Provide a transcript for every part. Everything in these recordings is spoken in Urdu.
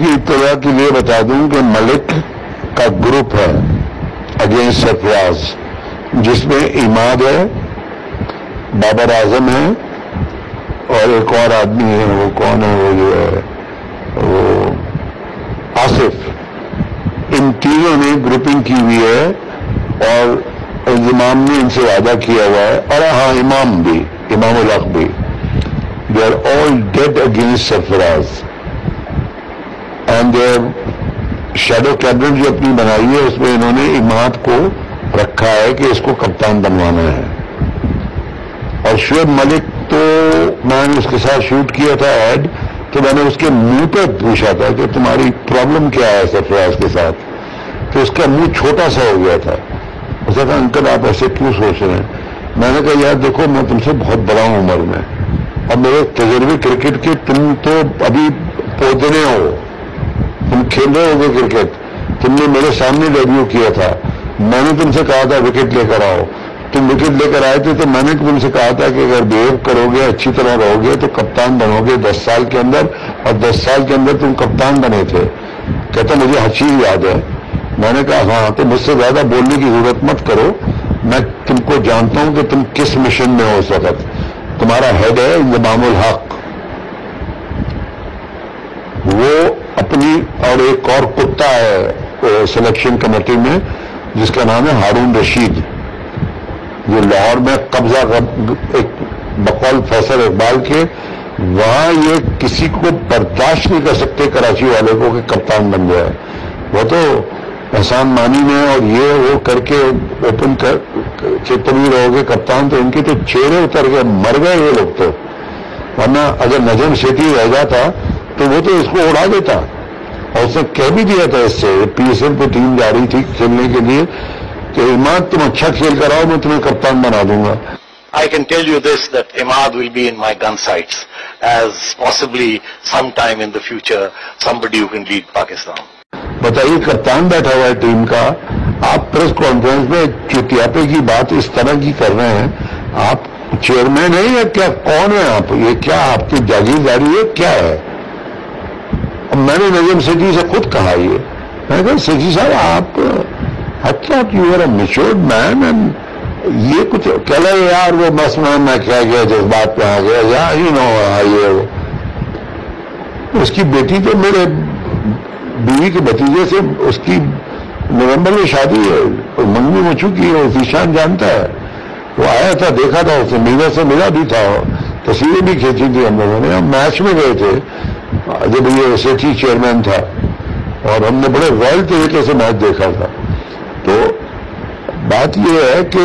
کی اطلاع کے لیے بتا دوں کہ ملک کا گروپ ہے اگینسٹ سرفراز، جس میں عماد ہے، بابر اعظم ہے، اور ایک اور آدمی ہے، وہ کون ہے، وہ جو ہے وہ آصف. ان تینوں نے گروپنگ کی ہوئی ہے اور انضمام نے ان سے وعدہ کیا ہوا ہے. اور ہاں امام بھی، امام الحق بھی. They are all dead against Sarfaraz and they shadow cabinet جو اپنی بنائی ہے اس میں انہوں نے اماد کو رکھا ہے کہ اس کو کپتان بنوانا ہے. اور شعیب ملک تو میں نے اس کے ساتھ شوٹ کیا تھا ایڈ، تو میں نے اس کے منہ پہ پوچھا تھا کہ تمہاری پرابلم کیا ہے سرفراز کے ساتھ، تو اس کا منہ چھوٹا سا ہو گیا تھا. اس نے کہا انکل آپ ایسے کیوں سوچ رہے ہیں؟ میں نے کہا یار دیکھو میں تم سے بہت بڑا ہوں عمر میں، اور میرے تجربے کرکٹ کے، تم تو ابھی پودنے ہو، تم کھیل رہے ہو گے کرکٹ، تم نے میرے سامنے ڈیبیو کیا تھا، میں نے تم سے کہا تھا وکٹ لے کر آؤ، تم وکٹ لے کر آئے تھے، تو میں نے تم سے کہا تھا کہ اگر بہیو کرو گے، اچھی طرح رہو گے تو کپتان بنو گے 10 سال کے اندر، اور 10 سال کے اندر تم کپتان بنے تھے. کہتا مجھے ہر چیز یاد ہے. میں نے کہا ہاں تو مجھ سے زیادہ بولنے کی ضرورت مت کرو، میں تم کو جانتا ہوں کہ تم کس مشن میں ہو اس وقت. تمہارا ہیڈ ہے امام الحق، وہ اپنی، اور ایک اور کتا ہے سلیکشن کمیٹی میں جس کا نام ہے ہارون رشید، جو لاہور میں قبضہ ایک بقول فیصل اقبال کے، وہاں یہ کسی کو برداشت نہیں کر سکتے کراچی والے کو کہ کپتان بن جائے. وہ تو احسان مانی نے اور یہ وہ کر کے اوپن کر چتری رہو گے کپتان، تو ان کے تو چہرے اتر گئے، مر گئے یہ لوگ تو. ورنہ اگر نجم سیٹھی رہ جاتا تو وہ تو اس کو اڑا دیتا. اور اس نے کہہ بھی دیا تھا اس سے، پی ایس ایل پہ ٹیم جا رہی تھی کھیلنے کے لیے کہ اماد تم اچھا کھیل کر آؤ، میں تمہیں کپتان بنا دوں گا. I can tell you this, that Imad will be in my gun sights as possibly sometime in the future somebody who can lead Pakistan. بتائیے کپتان بیٹھا ہوا ہے ٹیم کا، آپ پریس کانفرنس میں چٹیاپے کی بات اس طرح کی کر رہے ہیں. آپ چیئرمین ہیں یا کیا؟ کون ہے آپ؟ یہ کیا آپ کی جاگیرداری ہے کیا ہے؟ میں نے نجم سیٹھی سے خود کہا، یہ میں نے کہا سیٹھی صاحب آپ I thought you were a matured man and یہ کچھ کہہ رہے یار وہ بس میں کیا گیا جذبات پہ آ گیا یا یہ اس کی بیٹی تو میرے بیوی کے بھتیجے سے اس کی نومبر میں شادی ہے، منگنی ہو چکی ہے، ذیشان جانتا ہے. وہ آیا تھا، دیکھا تھا اسے، میرے سے ملا بھی تھا، تصویریں بھی کھینچی تھی ہم لوگوں نے. ہم میچ میں گئے تھے جب یہ سیٹھی چیئرمین تھا اور ہم نے بڑے رائل طریقے سے میچ دیکھا تھا. تو بات یہ ہے کہ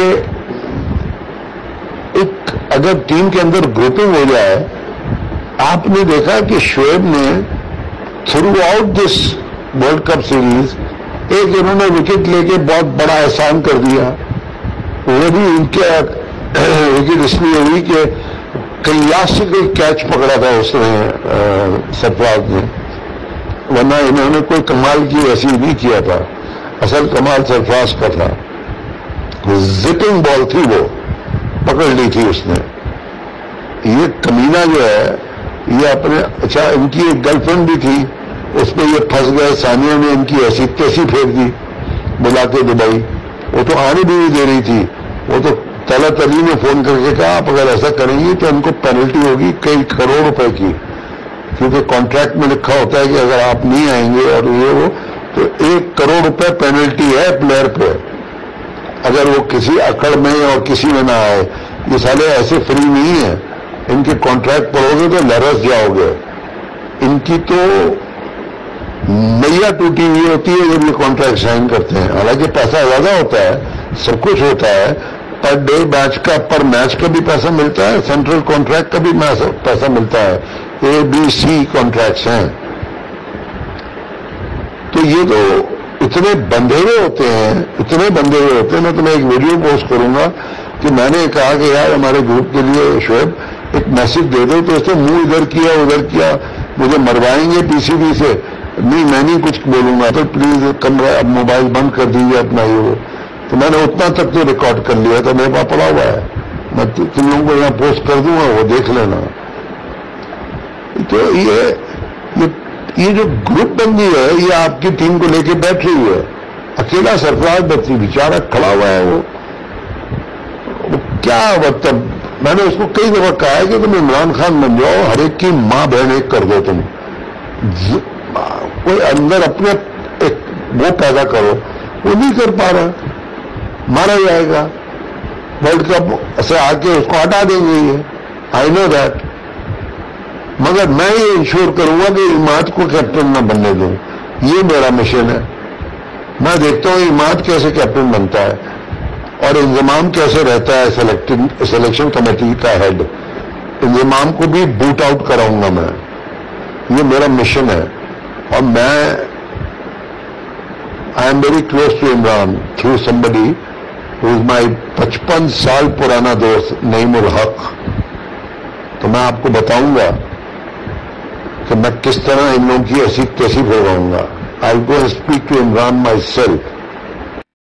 ایک اگر ٹیم کے اندر گروپنگ ہو جائے، آپ نے دیکھا کہ شعیب نے throughout this world cup series ایک انہوں نے وکٹ لے کے بہت بڑا احسان کر دیا. وہ بھی ان کے وکٹ اس لیے ہوئی کہ کیاس سے کوئی کیچ پکڑا تھا اس نے سرفراز نے، ورنہ انہوں نے کوئی کمال کی ایسی نہیں کیا تھا. اصل کمال سرفراز کا تھا، زپنگ بال تھی وہ پکڑ لی تھی اس نے. یہ کمینہ جو ہے یہ اپنے، اچھا ان کی ایک گرل فرینڈ بھی تھی، اس پہ یہ پھنس گئے. ثانیہ نے ان کی ایسی تیسی پھینک دی بلا کے دبئی. وہ تو آنے بھی نہیں دے رہی تھی. وہ تو طلعت علی نے فون کر کے کہا آپ اگر ایسا کریں گی تو ان کو پینلٹی ہوگی کئی کروڑ روپے کی، کیونکہ کانٹریکٹ میں لکھا ہوتا ہے کہ اگر آپ نہیں آئیں گے اور یہ وہ تو 1 کروڑ روپے پینلٹی ہے پلیئر پہ اگر وہ کسی اکڑ میں اور کسی میں نہ آئے. یہ سالے ایسے فری نہیں ہیں، ان کے کانٹریکٹ پڑھو گے تو لرس جاؤ گے. ان کی تو نیا ٹوٹی ہوئی ہوتی ہے جب یہ کانٹریکٹ سائن کرتے ہیں. حالانکہ پیسہ زیادہ ہوتا ہے، سب کچھ ہوتا ہے، پر ڈے میچ کا، پر میچ کا بھی پیسہ ملتا ہے، سینٹرل کانٹریکٹ کا بھی پیسہ ملتا ہے. ABC کانٹریکٹس ہیں. تو یہ تو اتنے بندھے ہوئے ہوتے ہیں، اتنے بندھے ہوئے ہوتے ہیں. میں تمہیں ایک ویڈیو پوسٹ کروں گا کہ میں نے کہا کہ یار ہمارے گروپ کے لیے شعیب ایک میسج دے دو، تو اس نے منہ ادھر کیا ادھر کیا، مجھے مروائیں گے PCB سے. نہیں میں نہیں کچھ بولوں گا، تو پلیز کمرہ اب موبائل بند کر دیجیے اپنا یہ وہ. تو میں نے اتنا تک تو ریکارڈ کر لیا تھا، میرے پاس پڑا ہوا ہے، میں تم لوگوں کو یہاں پوسٹ کر دوں گا، وہ دیکھ لینا. تو یہ یہ جو گروپ بندی ہے یہ آپ کی ٹیم کو لے کے بیٹھ رہی ہے. اکیلا سرفراز بچی بیچارہ کھڑا ہوا ہے. وہ کیا مطلب، میں نے اس کو کئی دفعہ کہا ہے کہ تم عمران خان بن جاؤ، ہر ایک کی ماں بہن ایک کر دو. تم کوئی اندر اپنے ایک وہ پیدا کرو، وہ نہیں کر پا رہا، مارا جائے گا. ورلڈ کپ سے آ کے اس کو ہٹا دیں گے. یہ آئی نو دیٹ، مگر میں یہ انشور کروں گا کہ عماد کو کیپٹن نہ بننے دوں. یہ میرا مشن ہے. میں دیکھتا ہوں عماد کیسے کیپٹن بنتا ہے اور انضمام کیسے رہتا ہے سلیکشن کمیٹی کا ہیڈ. انضمام کو بھی بوٹ آؤٹ کراؤں گا میں. یہ میرا مشن ہے. اور میں I am very close to Imran through somebody who is my 55 سال پرانا دوست نعیم الحق. تو میں آپ کو بتاؤں گا کہ میں کس طرح ان لوگوں کی ایسی تیسی بھرواؤں گا. I'll go and speak to Imran myself